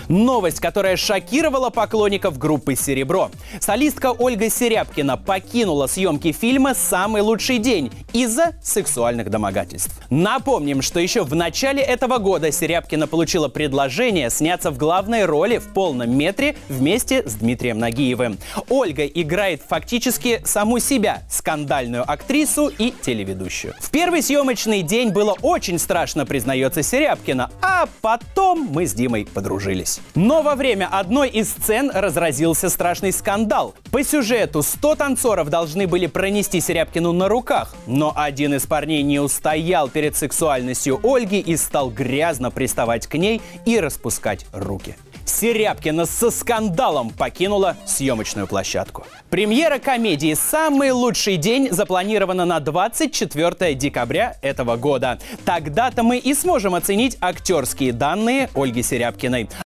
Новость, которая шокировала поклонников группы «Серебро». Солистка Ольга Серябкина покинула съемки фильма «Самый лучший день» из-за сексуальных домогательств. Напомним, что еще в начале этого года Серябкина получила предложение сняться в главной роли в полном метре вместе с Дмитрием Нагиевым. Ольга играет фактически саму себя, скандальную актрису и телеведущую. В первый съемочный день было очень страшно, признается Серябкина, а потом мы с Димой подружились. Но во время одной из сцен разразился страшный скандал. По сюжету 100 танцоров должны были пронести Серябкину на руках, но один из парней не устоял перед сексуальностью Ольги и стал грязно приставать к ней и распускать руки. Серябкина со скандалом покинула съемочную площадку. Премьера комедии «Самый лучший день» запланирована на 24 декабря этого года. Тогда-то мы и сможем оценить актерские данные Ольги Серябкиной.